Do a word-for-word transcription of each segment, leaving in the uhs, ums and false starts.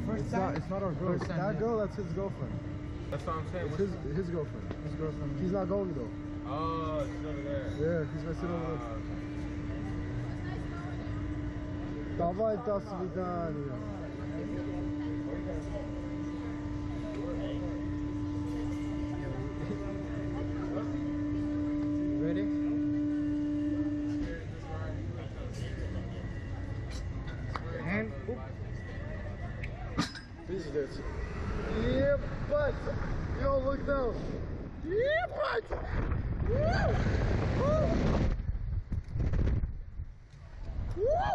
first it's time? Not, it's not our girl. First time, that yeah. girl, that's his girlfriend. That's what I'm saying. It's his, his girlfriend. His girlfriend. He's not going though. Oh, she's over there. Yeah, he's gonna sit over there. Давай, до свидания. Ready? And oop. Пиздец. Ебать! Yo, look down. Ебать! Woo! Woo! Woo!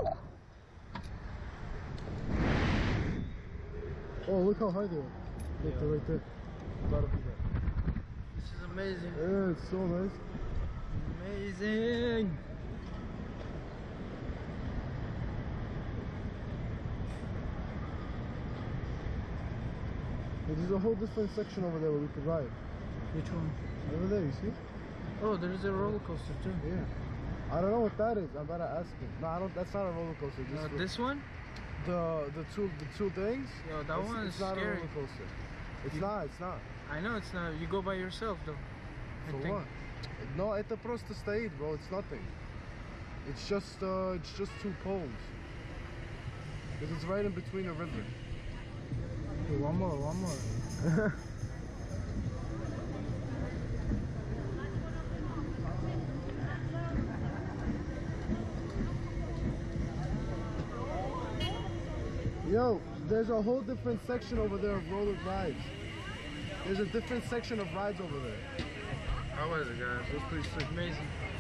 Oh, look how high they are. Look, Yeah. they're right there. Gotta be there. This is amazing. Yeah, it's so nice. Amazing. There's a whole different section over there where we could ride. Which one? Over there, you see? Oh, there is a roller coaster too. Yeah. I don't know what that is. I better ask him. No, I don't. That's not a roller coaster. Just Uh, for- this one? the the two the two things. Yo, that it's, one it's is not scary. a roller coaster. It's You- not. It's not. I know it's not. You go by yourself though. I For think. what? No, это просто стоит, bro. It's nothing. It's just uh, it's just two poles. Because it's right in between a river. Okay, one more, one more. Yo, there's a whole different section over there of roller rides. There's a different section of rides over there. How was it, guys? It was pretty sick. Amazing.